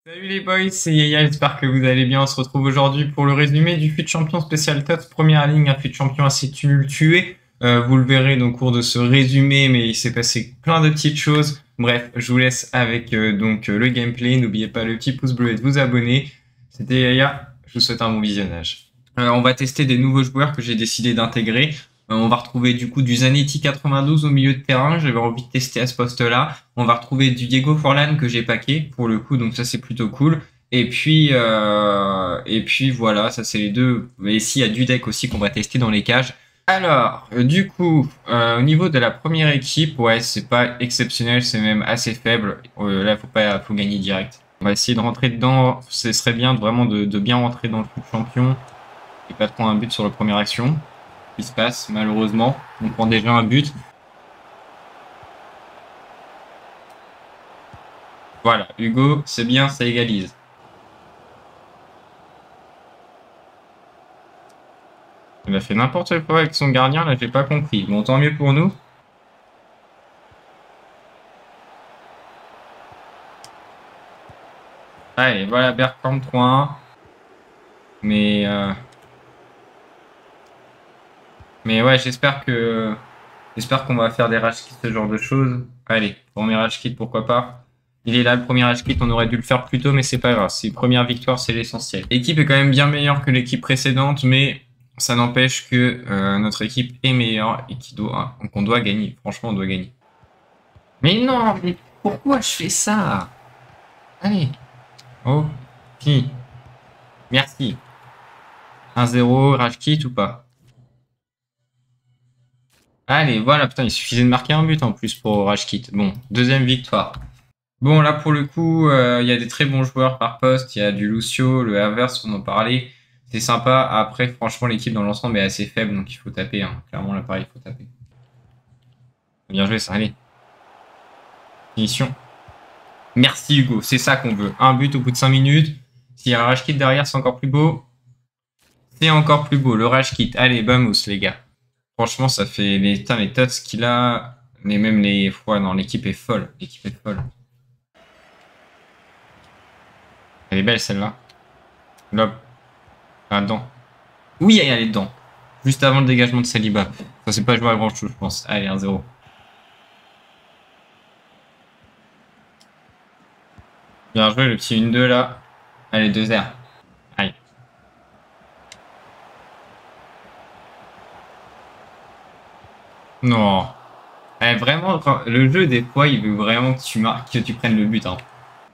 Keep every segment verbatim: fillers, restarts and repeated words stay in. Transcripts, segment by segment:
Salut les boys, c'est Yaya, j'espère que vous allez bien. On se retrouve aujourd'hui pour le résumé du F U T Champion Spécial T O T S. Première ligne, un F U T Champion assez tumultué. Euh, vous le verrez au cours de ce résumé, mais il s'est passé plein de petites choses. Bref, je vous laisse avec euh, donc euh, le gameplay. N'oubliez pas le petit pouce bleu et de vous abonner. C'était Yaya, je vous souhaite un bon visionnage. Euh, on va tester des nouveaux joueurs que j'ai décidé d'intégrer. Euh, on va retrouver du coup du Zanetti quatre-vingt-douze au milieu de terrain. J'avais envie de tester à ce poste-là. On va retrouver du Diego Forlán que j'ai packé pour le coup, donc ça c'est plutôt cool. Et puis euh, et puis voilà, ça c'est les deux. Mais ici il y a du deck aussi qu'on va tester dans les cages. Alors, euh, du coup, euh, au niveau de la première équipe, ouais, c'est pas exceptionnel, c'est même assez faible. Euh, là, faut pas, faut gagner direct. On va essayer de rentrer dedans. Ce serait bien de, vraiment de, de bien rentrer dans le foot champion et pas de prendre un but sur la première action. Ce qui se passe, malheureusement, on prend déjà un but. Voilà, Hugo, c'est bien, ça égalise. Il a fait n'importe quoi avec son gardien, là, j'ai pas compris. Bon, tant mieux pour nous. Allez, voilà, Bergkamp trois un. Mais, euh... mais ouais, j'espère que j'espère qu'on va faire des rage kits, ce genre de choses. Allez, premier rage kit, pourquoi pas. Il est là, le premier rage kit, on aurait dû le faire plus tôt, mais c'est pas grave. C'est une première victoire, c'est l'essentiel. L'équipe est quand même bien meilleure que l'équipe précédente, mais ça n'empêche que euh, notre équipe est meilleure et qu'on doit, qu'on doit gagner. Franchement, on doit gagner. Mais non, mais pourquoi je fais ça? Allez. Oh, qui? Merci. un zéro, rage kit ou pas? Allez, voilà, putain, il suffisait de marquer un but en plus pour rage kit. Bon, deuxième victoire. Bon, là, pour le coup, euh, il y a des très bons joueurs par poste. Il y a du Lucio, le Havertz, on en parlait. C'est sympa. Après, franchement, l'équipe dans l'ensemble est assez faible, donc il faut taper. Hein. Clairement, là, pareil, il faut taper. Bien joué, ça. Allez. Finition. Merci, Hugo. C'est ça qu'on veut. Un but au bout de cinq minutes. S'il y a un rage kit derrière, c'est encore plus beau. C'est encore plus beau, le rage kit. Allez, vamos, les gars. Franchement, ça fait les, putain, les tots qu'il a. Mais même les fois, non, l'équipe est folle. L'équipe est folle. Elle est belle, celle-là. Lob. Là-dedans. Oui, elle est dedans. Juste avant le dégagement de Saliba. Ça, c'est pas joué à grand chose, je pense. Allez, un zéro. Bien joué, le petit un deux là. Allez, deux zéro. Aïe. Non. Eh, vraiment, quand- le jeu, des fois, il veut vraiment que tu marques, que tu prennes le but. Hein.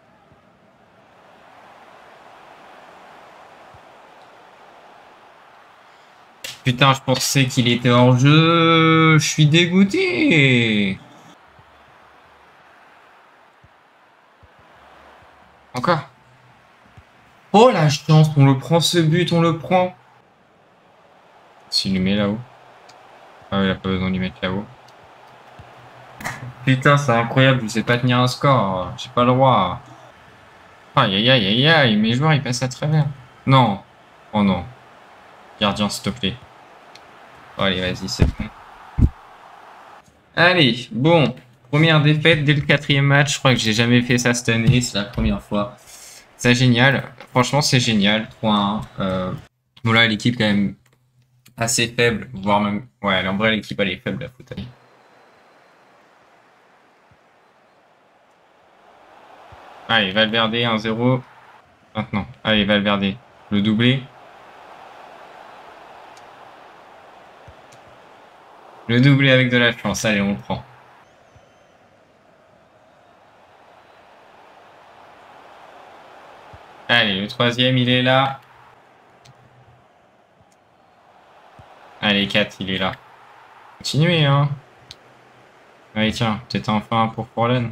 Putain, je pensais qu'il était hors jeu. Je suis dégoûté. Encore. Oh la chance, on le prend ce but, on le prend. S'il le met là-haut. Ah, il a pas besoin de lui mettre là-haut. Putain, c'est incroyable, je sais pas tenir un score. J'ai pas le droit. Aïe aïe aïe aïe aïe, mes joueurs ils passent à travers. Non. Oh non. Gardien, s'il te plaît. Oh, allez, vas-y, c'est bon. Allez, bon. Première défaite dès le quatrième match. Je crois que j'ai jamais fait ça cette année. C'est la première fois. C'est génial. Franchement, c'est génial. trois un. Euh, bon, là, l'équipe quand même assez faible. Voire même. Ouais, en vrai, l'équipe elle est faible à foot. Allez, Valverde, un zéro. Maintenant. Allez, Valverde. Le doublé. Le doublé avec de la chance. Allez, on le prend. Allez, le troisième, il est là. Allez, quatre, il est là. Continuez, hein. Allez, tiens, peut-être enfin un pour Forlan.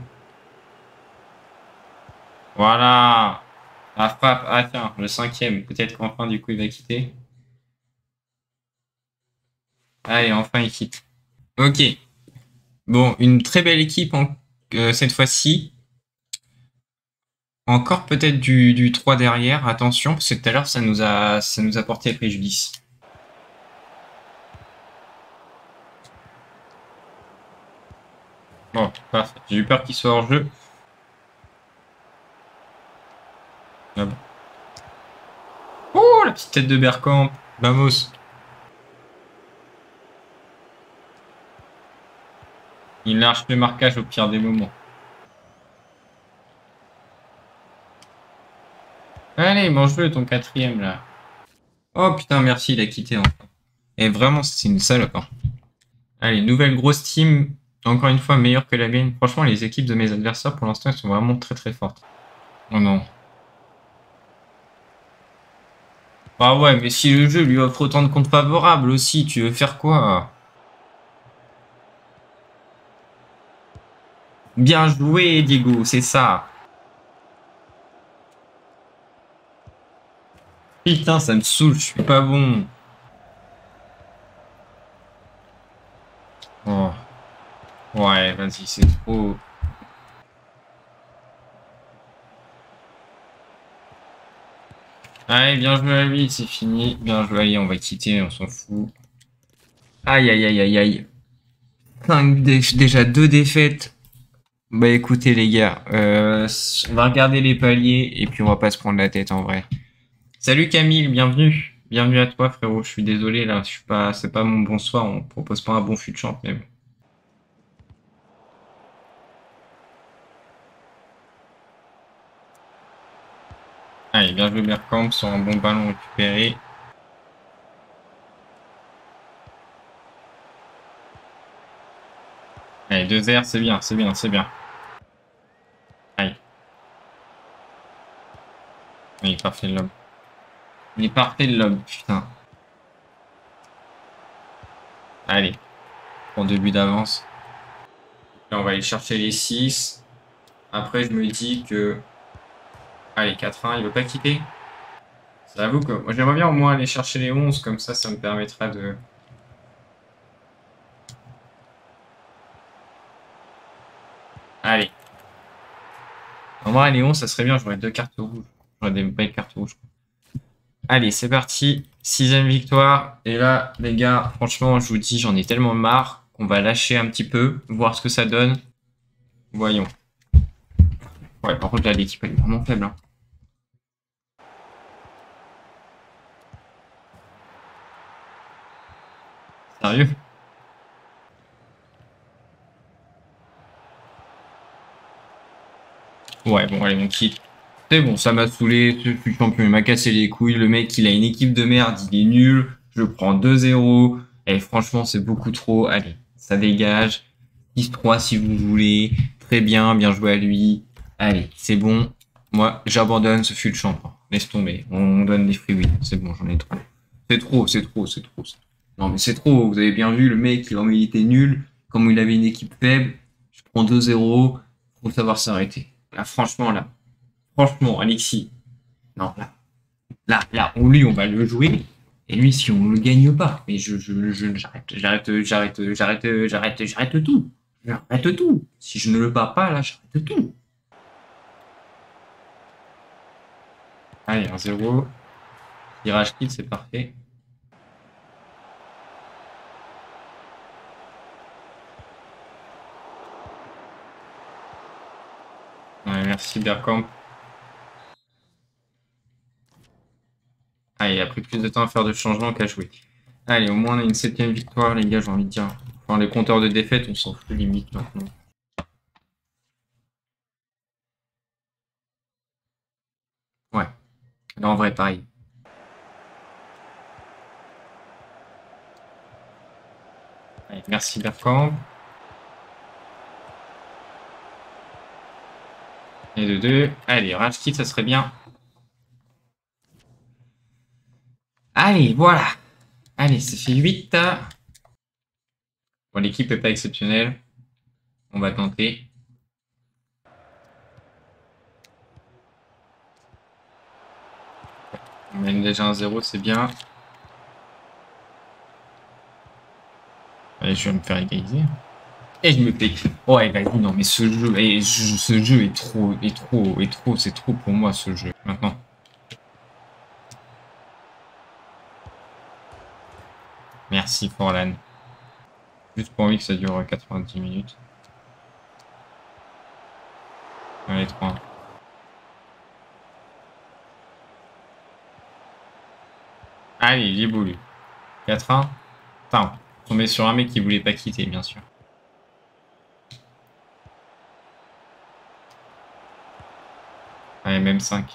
Voilà. La frappe. Ah, tiens, le cinquième. Peut-être qu'enfin, du coup, il va quitter. Allez, enfin, il quitte. Ok. Bon, une très belle équipe en, euh, cette fois-ci. Encore peut-être du, du trois derrière. Attention, parce que tout à l'heure, ça nous a, ça nous a porté préjudice. Bon, parfait. J'ai eu peur qu'il soit hors jeu. Ah bon. Oh, la petite tête de Bergkamp. Vamos. Il lâche le marquage au pire des moments. Allez, mange-le ton quatrième là. Oh putain, merci, il a quitté enfin. Et vraiment, c'est une salope. Hein. Allez, nouvelle grosse team. Encore une fois, meilleure que la mienne. Franchement, les équipes de mes adversaires, pour l'instant, elles sont vraiment très très fortes. Oh non. Ah ouais, mais si le jeu lui offre autant de comptes favorables aussi, tu veux faire quoi? Bien joué, Diego, c'est ça. Putain, ça me saoule, je suis pas bon. Oh. Ouais, vas-y, c'est trop. Allez, bien joué à lui, c'est fini. Bien joué, allez, on va quitter, on s'en fout. Aïe, aïe, aïe, aïe, aïe. Cinq dé- déjà deux défaites. Bah écoutez les gars, euh, on va regarder les paliers et puis on va pas se prendre la tête en vrai. Salut Camille, bienvenue. Bienvenue à toi frérot, je suis désolé là, je suis pas, c'est pas mon bonsoir, on propose pas un bon fut de champ mais bon. Allez, bien joué Bergkamp sur un bon ballon récupéré. Allez, deux zéro, c'est bien, c'est bien, c'est bien. Allez. Il est parfait l'homme. Il est parfait l'homme, putain. Allez, prends deux buts d'avance. Là on va aller chercher les six. Après je me dis que... Allez, quatre un, il veut pas quitter. J'avoue que moi j'aimerais bien au moins aller chercher les onze, comme ça ça me permettra de... Allez. En vrai, les onze, ça serait bien, j'aurais deux cartes rouges. J'aurais des belles cartes rouges. Allez, c'est parti. Sixième victoire. Et là, les gars, franchement, je vous dis, j'en ai tellement marre qu'on va lâcher un petit peu, voir ce que ça donne. Voyons. Ouais, par contre, là, l'équipe, elle est vraiment faible. Hein. Sérieux? Ouais, bon, allez, on quitte. C'est bon, ça m'a saoulé, je suis champion, il m'a cassé les couilles, le mec, il a une équipe de merde, il est nul, je prends deux zéro, et franchement, c'est beaucoup trop, allez, ça dégage, six trois si vous voulez, très bien, bien joué à lui, allez, c'est bon, moi, j'abandonne, ce fut le champ, laisse tomber, on donne des freewies, c'est bon, j'en ai trop. C'est trop, c'est trop, c'est trop. Non, mais c'est trop, vous avez bien vu, le mec, il, il était nul, comme il avait une équipe faible, je prends deux zéro, faut savoir s'arrêter. Là, franchement, là, franchement, Alexis, non, là, là, là, on, lui, on va le jouer. Et lui, si on le gagne pas, mais je, je, je, j'arrête, j'arrête, j'arrête, j'arrête, j'arrête, j'arrête tout. J'arrête tout. Si je ne le bats pas, là, j'arrête tout. Allez, un zéro. Tirage kit, c'est parfait. Ouais, merci Bergkamp. Ah, il a pris plus de temps à faire de changements qu'à jouer. Allez, au moins on a une septième victoire, les gars, j'ai envie de dire. Enfin, les compteurs de défaite, on s'en fout limite maintenant. Ouais. Là, en vrai, pareil. Allez, merci Bergkamp. Et de deux. Allez, rage kit, ça serait bien. Allez, voilà. Allez, ça fait huit. Bon, l'équipe n'est pas exceptionnelle. On va tenter. On mène déjà un zéro, c'est bien. Allez, je vais me faire égaliser. Et je me fais. Ouais, vas-y, non, mais ce jeu, et ce jeu est trop, est trop, est trop, c'est trop pour moi ce jeu. Maintenant. Merci Forlan. Juste pour envie que ça dure quatre-vingt-dix minutes. Allez, trois. Allez, il est beau lui. quatre un. Putain, tombé sur un mec qui voulait pas quitter, bien sûr. Allez, même cinq.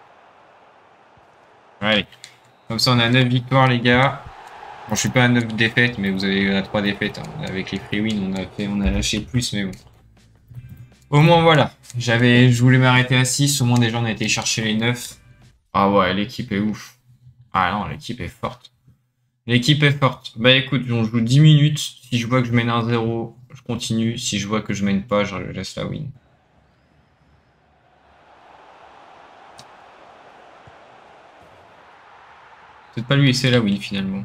Allez. Comme ça, on a neuf victoires, les gars. Bon, je suis pas à neuf défaites, mais vous avez à trois défaites. Hein. Avec les free wins, on a fait, on a lâché plus, mais bon. Au moins, voilà. J'avais, je voulais m'arrêter à six. Au moins, déjà, on a été chercher les neuf. Ah ouais, l'équipe est ouf. Ah non, l'équipe est forte. L'équipe est forte. Bah écoute, on joue dix minutes. Si je vois que je mène un zéro, je continue. Si je vois que je mène pas, je laisse la win. Peut-être pas lui laisser la win finalement.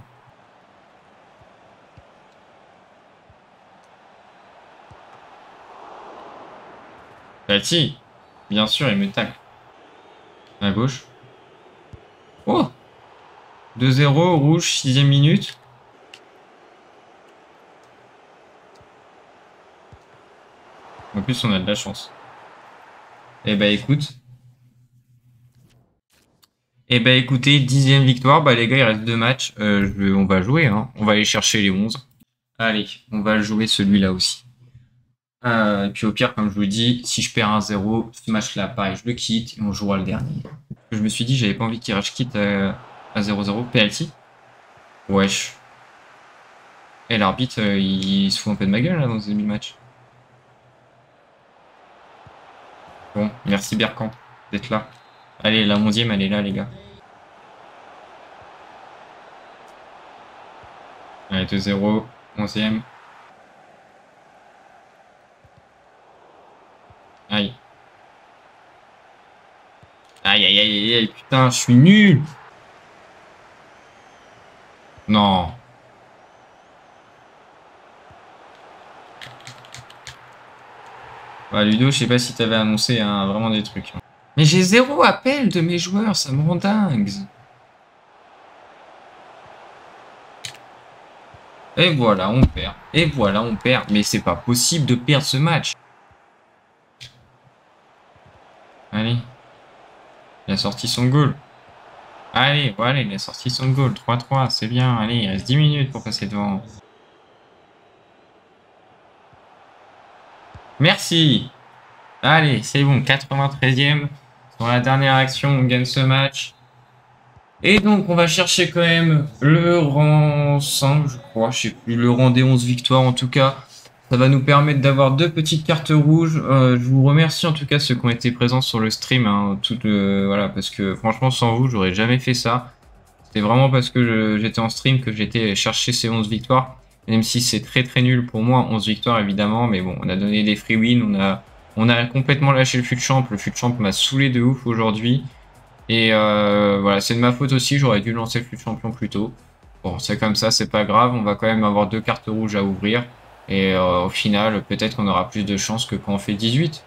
Tati, bien sûr, il me tacle. À gauche. Oh, deux zéro, rouge, sixième minute. En plus, on a de la chance. Eh bah écoute. Eh bah écoutez, dixième victoire. Bah les gars, il reste deux matchs. Euh, je, on va jouer, hein. On va aller chercher les onze. Allez, on va jouer celui-là aussi. Euh, et puis au pire, comme je vous dis, si je perds un zéro, ce match-là, pareil, je le quitte et on jouera le dernier. Je me suis dit, j'avais pas envie qu'il rage quitte à, à zéro zéro. Penalty. Wesh. Et l'arbitre, euh, il, il se fout un peu de ma gueule là dans ce demi-match. Bon, merci Bergkamp d'être là. Allez, la onzième, elle est là, les gars. Allez, deux zéro, onzième. Aïe. Aïe, aïe, aïe, aïe, putain, je suis nul. Non. Bah, Ludo, je sais pas si t'avais annoncé hein, vraiment des trucs. Mais j'ai zéro appel de mes joueurs, ça me rend dingue. Et voilà, on perd. Et voilà, on perd. Mais c'est pas possible de perdre ce match. Allez. Il a sorti son goal. Allez, voilà, il a sorti son goal. trois trois, c'est bien. Allez, il reste dix minutes pour passer devant. Merci. Allez, c'est bon. quatre-vingt-treizième. Dans la dernière action, on gagne ce match. Et donc, on va chercher quand même le rang cinq, je crois. Je sais plus. Le rang des onze victoires, en tout cas. Ça va nous permettre d'avoir deux petites cartes rouges. Euh, je vous remercie en tout cas ceux qui ont été présents sur le stream. Hein, tout, euh, voilà, parce que franchement, sans vous, j'aurais jamais fait ça. C'était vraiment parce que j'étais en stream que j'étais chercher ces onze victoires. Même si c'est très très nul pour moi, onze victoires évidemment. Mais bon, on a donné des free wins. On a, on a complètement lâché le fut champ. Le fut champ m'a saoulé de ouf aujourd'hui. Et euh, voilà, c'est de ma faute aussi. J'aurais dû lancer le fut champion plus tôt. Bon, c'est comme ça, c'est pas grave. On va quand même avoir deux cartes rouges à ouvrir. Et euh, au final, peut-être qu'on aura plus de chance que quand on fait dix-huit.